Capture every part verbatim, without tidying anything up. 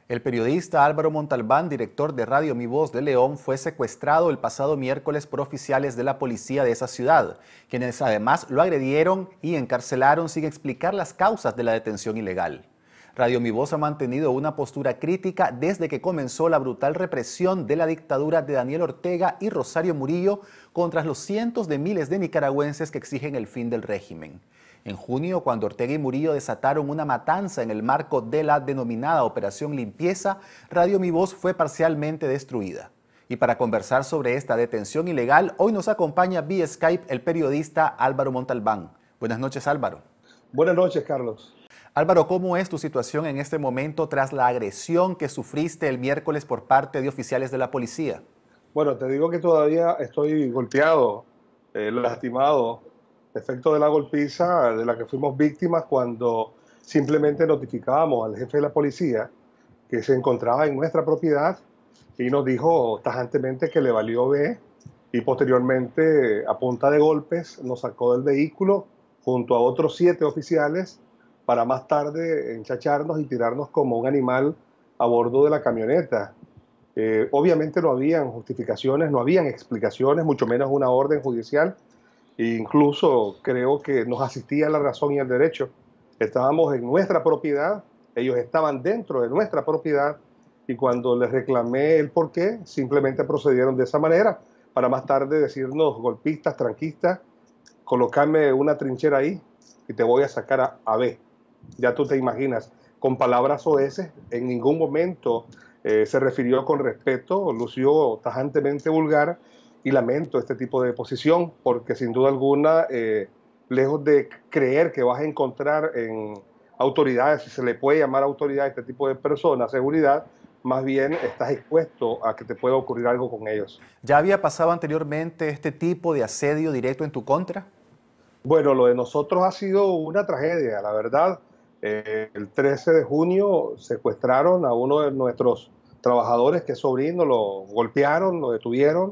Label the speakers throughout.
Speaker 1: El periodista Álvaro Montalbán, director de Radio Mi Voz de León, fue secuestrado el pasado miércoles por oficiales de la policía de esa ciudad, quienes además lo agredieron y encarcelaron sin explicar las causas de la detención ilegal. Radio Mi Voz ha mantenido una postura crítica desde que comenzó la brutal represión de la dictadura de Daniel Ortega y Rosario Murillo contra los cientos de miles de nicaragüenses que exigen el fin del régimen. En junio, cuando Ortega y Murillo desataron una matanza en el marco de la denominada Operación Limpieza, Radio Mi Voz fue parcialmente destruida. Y para conversar sobre esta detención ilegal, hoy nos acompaña vía Skype el periodista Álvaro Montalbán. Buenas noches, Álvaro.
Speaker 2: Buenas noches, Carlos.
Speaker 1: Álvaro, ¿cómo es tu situación en este momento tras la agresión que sufriste el miércoles por parte de oficiales de la policía?
Speaker 2: Bueno, te digo que todavía estoy golpeado, eh, lastimado, efecto de la golpiza de la que fuimos víctimas cuando simplemente notificábamos al jefe de la policía que se encontraba en nuestra propiedad y nos dijo tajantemente que le valió B y posteriormente a punta de golpes nos sacó del vehículo junto a otros siete oficiales para más tarde enchacharnos y tirarnos como un animal a bordo de la camioneta. Eh, obviamente no habían justificaciones, no habían explicaciones, mucho menos una orden judicial. E incluso creo que nos asistía la razón y el derecho. Estábamos en nuestra propiedad, ellos estaban dentro de nuestra propiedad y cuando les reclamé el porqué, simplemente procedieron de esa manera para más tarde decirnos golpistas, tranquistas, colocarme una trinchera ahí y te voy a sacar a, a B. Ya tú te imaginas, con palabras soeces, en ningún momento eh, se refirió con respeto, lució tajantemente vulgar. Y lamento este tipo de posición porque sin duda alguna, eh, lejos de creer que vas a encontrar en autoridades, si se le puede llamar autoridad a este tipo de personas, seguridad, más bien estás expuesto a que te pueda ocurrir algo con ellos.
Speaker 1: ¿Ya había pasado anteriormente este tipo de asedio directo en tu contra?
Speaker 2: Bueno, lo de nosotros ha sido una tragedia, la verdad. Eh, el trece de junio secuestraron a uno de nuestros trabajadores que es sobrino, lo golpearon, lo detuvieron.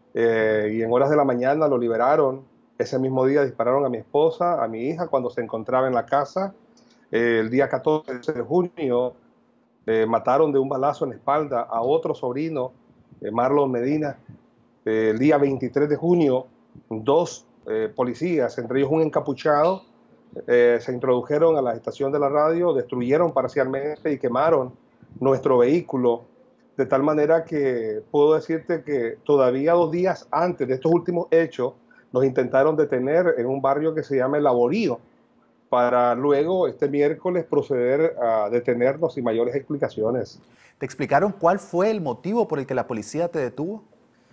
Speaker 2: Eh, y en horas de la mañana lo liberaron. Ese mismo día dispararon a mi esposa, a mi hija, cuando se encontraba en la casa. Eh, el día catorce de junio eh, mataron de un balazo en la espalda a otro sobrino, eh, Marlon Medina. Eh, el día veintitrés de junio, dos eh, policías, entre ellos un encapuchado, eh, se introdujeron a la estación de la radio, destruyeron parcialmente y quemaron nuestro vehículo. De tal manera que puedo decirte que todavía dos días antes de estos últimos hechos nos intentaron detener en un barrio que se llama El Laborío para luego este miércoles proceder a detenernos sin mayores explicaciones.
Speaker 1: ¿Te explicaron cuál fue el motivo por el que la policía te detuvo?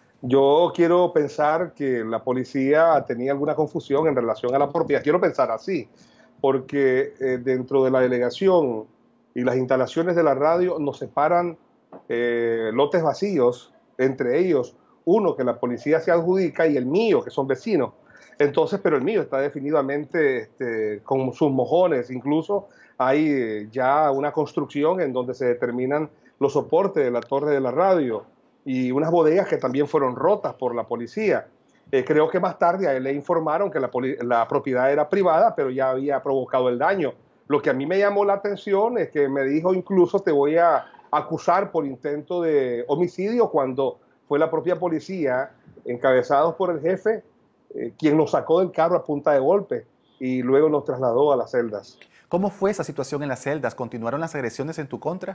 Speaker 2: Yo quiero pensar que la policía tenía alguna confusión en relación a la propiedad. Quiero pensar así, porque eh, dentro de la delegación y las instalaciones de la radio nos separan Eh, lotes vacíos, entre ellos uno que la policía se adjudica y el mío, que son vecinos. Entonces, pero el mío está definitivamente este, con sus mojones, incluso hay eh, ya una construcción en donde se determinan los soportes de la torre de la radio y unas bodegas que también fueron rotas por la policía. Eh, creo que más tarde a él le informaron que la, la propiedad era privada, pero ya había provocado el daño. Lo que a mí me llamó la atención es que me dijo incluso te voy a acusar por intento de homicidio cuando fue la propia policía, encabezados por el jefe, eh, quien nos sacó del carro a punta de golpe y luego nos trasladó a las celdas.
Speaker 1: ¿Cómo fue esa situación en las celdas? ¿Continuaron las agresiones en tu contra?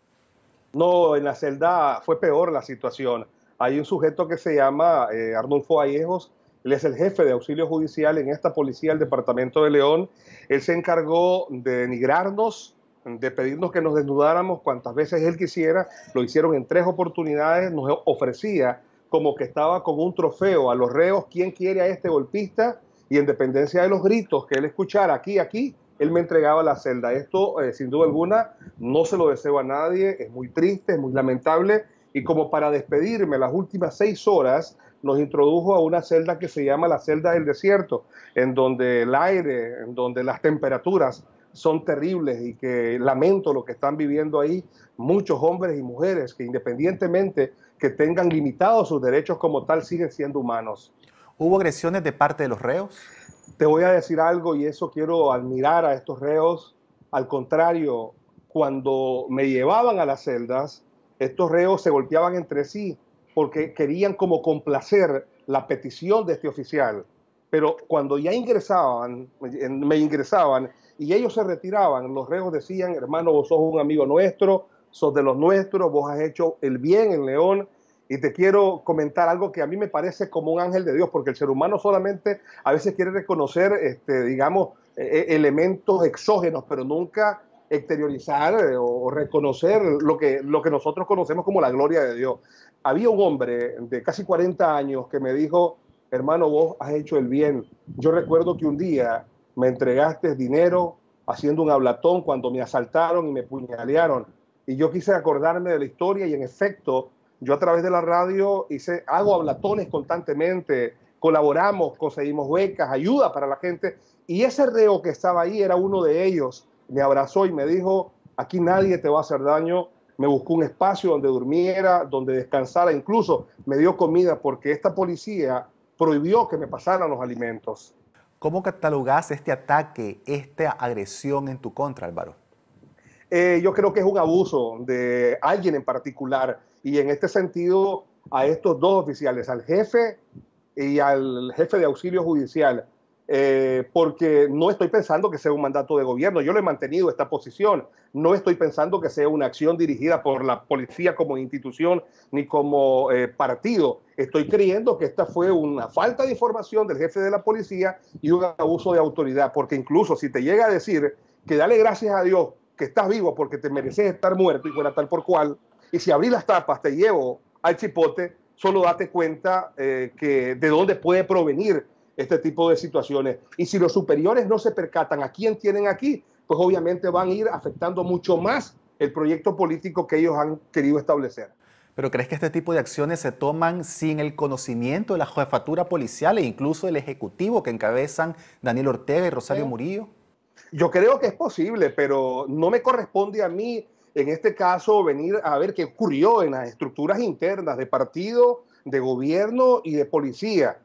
Speaker 2: No, en la celda fue peor la situación. Hay un sujeto que se llama eh, Arnulfo Vallejos, él es el jefe de auxilio judicial en esta policía del departamento de León. Él se encargó de denigrarnos, de pedirnos que nos desnudáramos cuantas veces él quisiera. Lo hicieron en tres oportunidades, nos ofrecía como que estaba como un trofeo a los reos, ¿quién quiere a este golpista? Y en dependencia de los gritos que él escuchara aquí, aquí, él me entregaba la celda. Esto, eh, sin duda alguna, no se lo deseo a nadie, es muy triste, es muy lamentable, y como para despedirme las últimas seis horas, nos introdujo a una celda que se llama la celda del desierto, en donde el aire, en donde las temperaturas son terribles y que lamento lo que están viviendo ahí muchos hombres y mujeres que independientemente que tengan limitados sus derechos como tal, siguen siendo humanos.
Speaker 1: ¿Hubo agresiones de parte de los reos?
Speaker 2: Te voy a decir algo y eso quiero admirar a estos reos. Al contrario, cuando me llevaban a las celdas, estos reos se golpeaban entre sí porque querían como complacer la petición de este oficial. Pero cuando ya ingresaban, me ingresaban y ellos se retiraban, los reos decían: hermano, vos sos un amigo nuestro, sos de los nuestros, vos has hecho el bien en León. Y te quiero comentar algo que a mí me parece como un ángel de Dios, porque el ser humano solamente a veces quiere reconocer, este, digamos, eh, elementos exógenos, pero nunca exteriorizar eh, o reconocer lo que, lo que nosotros conocemos como la gloria de Dios. Había un hombre de casi cuarenta años que me dijo: hermano, vos has hecho el bien. Yo recuerdo que un día me entregaste dinero haciendo un hablatón cuando me asaltaron y me puñalearon. Y yo quise acordarme de la historia y en efecto, yo a través de la radio hice, hago hablatones constantemente, colaboramos, conseguimos becas, ayuda para la gente. Y ese reo que estaba ahí era uno de ellos. Me abrazó y me dijo: aquí nadie te va a hacer daño. Me buscó un espacio donde durmiera, donde descansara. Incluso me dio comida porque esta policía prohibió que me pasaran los alimentos.
Speaker 1: ¿Cómo catalogás este ataque, esta agresión en tu contra, Álvaro?
Speaker 2: Eh, yo creo que es un abuso de alguien en particular, y en este sentido a estos dos oficiales, al jefe y al jefe de auxilio judicial, eh, porque no estoy pensando que sea un mandato de gobierno. Yo le he mantenido esta posición. No estoy pensando que sea una acción dirigida por la policía como institución ni como eh, partido. Estoy creyendo que esta fue una falta de información del jefe de la policía y un abuso de autoridad, porque incluso si te llega a decir que dale gracias a Dios que estás vivo porque te mereces estar muerto y fuera tal por cual, y si abrí las tapas te llevo al chipote, solo date cuenta eh, que de dónde puede provenir este tipo de situaciones. Y si los superiores no se percatan a quién tienen aquí, pues obviamente van a ir afectando mucho más el proyecto político que ellos han querido establecer.
Speaker 1: ¿Pero crees que este tipo de acciones se toman sin el conocimiento de la jefatura policial e incluso del ejecutivo que encabezan Daniel Ortega y Rosario Murillo?
Speaker 2: Yo creo que es posible, pero no me corresponde a mí en este caso venir a ver qué ocurrió en las estructuras internas de partido, de gobierno y de policía.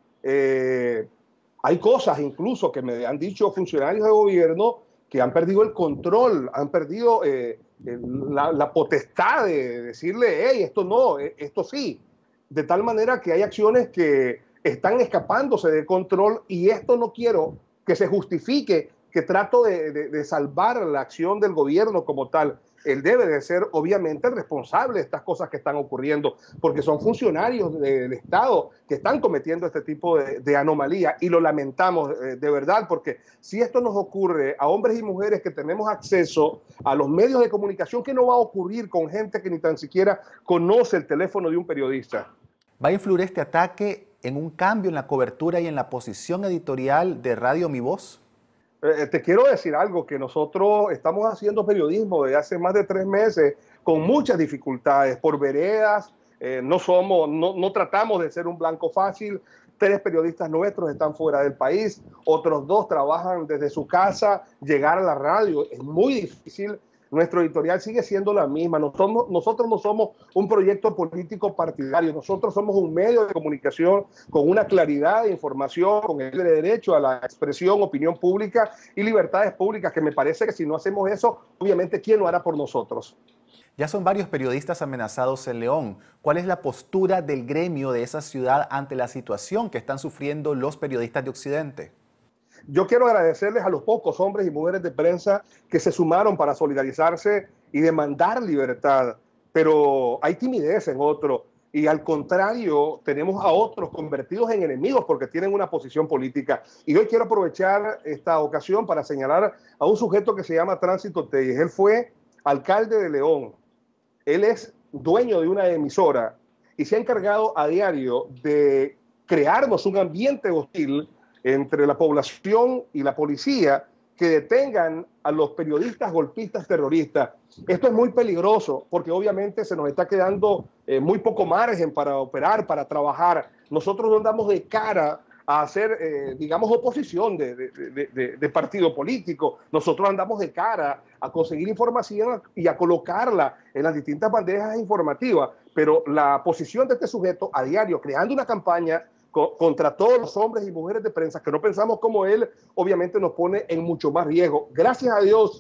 Speaker 2: Eh, hay cosas incluso que me han dicho funcionarios de gobierno que han perdido el control, han perdido eh, la, la potestad de decirle: hey, esto no, esto sí. De tal manera que hay acciones que están escapándose de control, y esto no quiero que se justifique que trato de, de, de salvar la acción del gobierno como tal. Él debe de ser obviamente responsable de estas cosas que están ocurriendo, porque son funcionarios del Estado que están cometiendo este tipo de, de anomalía, y lo lamentamos eh, de verdad, porque si esto nos ocurre a hombres y mujeres que tenemos acceso a los medios de comunicación, ¿qué no va a ocurrir con gente que ni tan siquiera conoce el teléfono de un periodista?
Speaker 1: ¿Va a influir este ataque en un cambio en la cobertura y en la posición editorial de Radio Mi Voz?
Speaker 2: Eh, te quiero decir algo, que nosotros estamos haciendo periodismo desde hace más de tres meses con muchas dificultades, por veredas, eh, no somos, no, no tratamos de ser un blanco fácil. Tres periodistas nuestros están fuera del país, otros dos trabajan desde su casa. Llegar a la radio es muy difícil. Nuestro editorial sigue siendo la misma. Nosotros, nosotros no somos un proyecto político partidario. Nosotros somos un medio de comunicación con una claridad de información, con el derecho a la expresión, opinión pública y libertades públicas, que me parece que si no hacemos eso, obviamente, ¿quién lo hará por nosotros?
Speaker 1: Ya son varios periodistas amenazados en León. ¿Cuál es la postura del gremio de esa ciudad ante la situación que están sufriendo los periodistas de Occidente?
Speaker 2: Yo quiero agradecerles a los pocos hombres y mujeres de prensa que se sumaron para solidarizarse y demandar libertad, pero hay timidez en otros, y al contrario tenemos a otros convertidos en enemigos porque tienen una posición política. Y hoy quiero aprovechar esta ocasión para señalar a un sujeto que se llama Tránsito Telles. Él fue alcalde de León, él es dueño de una emisora y se ha encargado a diario de crearnos un ambiente hostil entre la población y la policía, que detengan a los periodistas golpistas terroristas. Esto es muy peligroso porque obviamente se nos está quedando eh, muy poco margen para operar, para trabajar. Nosotros no andamos de cara a hacer, eh, digamos, oposición de, de, de, de partido político. Nosotros andamos de cara a conseguir información y a colocarla en las distintas bandejas informativas. Pero la posición de este sujeto a diario, creando una campaña contra todos los hombres y mujeres de prensa que no pensamos como él, obviamente nos pone en mucho más riesgo. Gracias a Dios,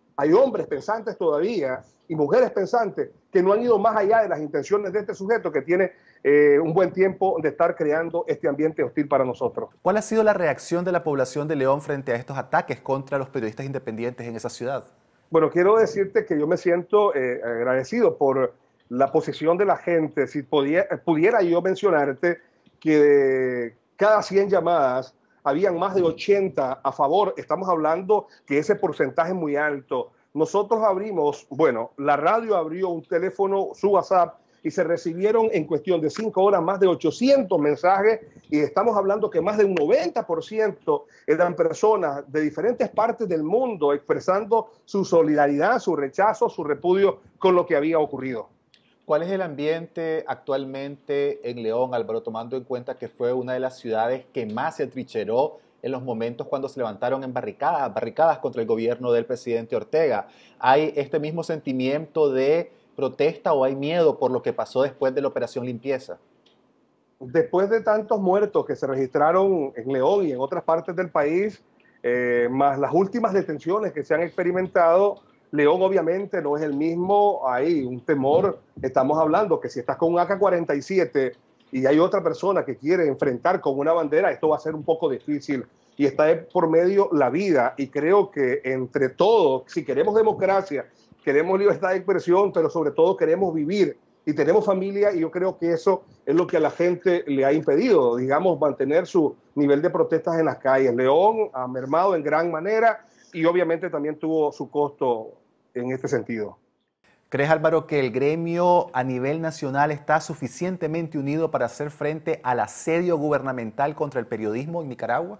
Speaker 2: hay hombres pensantes todavía y mujeres pensantes que no han ido más allá de las intenciones de este sujeto que tiene eh, un buen tiempo de estar creando este ambiente hostil para nosotros.
Speaker 1: ¿Cuál ha sido la reacción de la población de León frente a estos ataques contra los periodistas independientes en esa ciudad?
Speaker 2: Bueno, quiero decirte que yo me siento eh, agradecido por la posición de la gente. Si podía, pudiera yo mencionarte que de cada cien llamadas habían más de ochenta a favor. Estamos hablando que ese porcentaje es muy alto. Nosotros abrimos, bueno, la radio abrió un teléfono, su WhatsApp, y se recibieron en cuestión de cinco horas más de ochocientos mensajes, y estamos hablando que más de un noventa por ciento eran personas de diferentes partes del mundo expresando su solidaridad, su rechazo, su repudio con lo que había ocurrido.
Speaker 1: ¿Cuál es el ambiente actualmente en León, Álvaro, tomando en cuenta que fue una de las ciudades que más se atrincheró en los momentos cuando se levantaron en barricadas, barricadas contra el gobierno del presidente Ortega? ¿Hay este mismo sentimiento de protesta o hay miedo por lo que pasó después de la operación limpieza?
Speaker 2: Después de tantos muertos que se registraron en León y en otras partes del país, eh, más las últimas detenciones que se han experimentado, León obviamente no es el mismo. Hay un temor. Estamos hablando que si estás con un A K cuarenta y siete y hay otra persona que quiere enfrentar con una bandera, esto va a ser un poco difícil. Y está por medio la vida. Y creo que entre todos, si queremos democracia, queremos libertad de expresión, pero sobre todo queremos vivir y tenemos familia, y yo creo que eso es lo que a la gente le ha impedido, digamos, mantener su nivel de protestas en las calles. León ha mermado en gran manera y obviamente también tuvo su costo en este sentido.
Speaker 1: ¿Crees, Álvaro, que el gremio a nivel nacional está suficientemente unido para hacer frente al asedio gubernamental contra el periodismo en Nicaragua?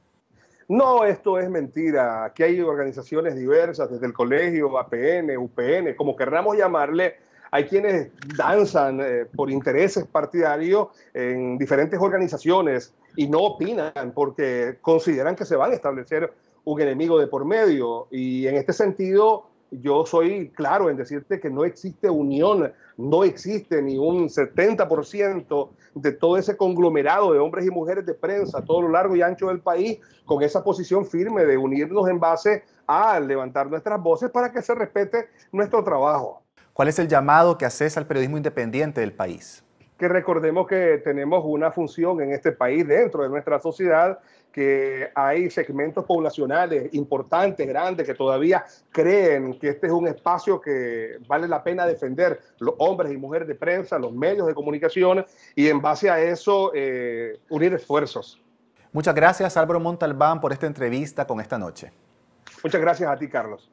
Speaker 2: No, esto es mentira. Aquí hay organizaciones diversas, desde el colegio, A P N, U P N, como querramos llamarle. Hay quienes danzan eh, por intereses partidarios en diferentes organizaciones y no opinan porque consideran que se van a establecer un enemigo de por medio. Y en este sentido, yo soy claro en decirte que no existe unión, no existe ni un setenta por ciento de todo ese conglomerado de hombres y mujeres de prensa a todo lo largo y ancho del país con esa posición firme de unirnos en base a levantar nuestras voces para que se respete nuestro trabajo.
Speaker 1: ¿Cuál es el llamado que haces al periodismo independiente del país?
Speaker 2: Que recordemos que tenemos una función en este país, dentro de nuestra sociedad, que hay segmentos poblacionales importantes, grandes, que todavía creen que este es un espacio que vale la pena defender, los hombres y mujeres de prensa, los medios de comunicación, y en base a eso eh, unir esfuerzos.
Speaker 1: Muchas gracias, Álvaro Montalbán, por esta entrevista con Esta Noche.
Speaker 2: Muchas gracias a ti, Carlos.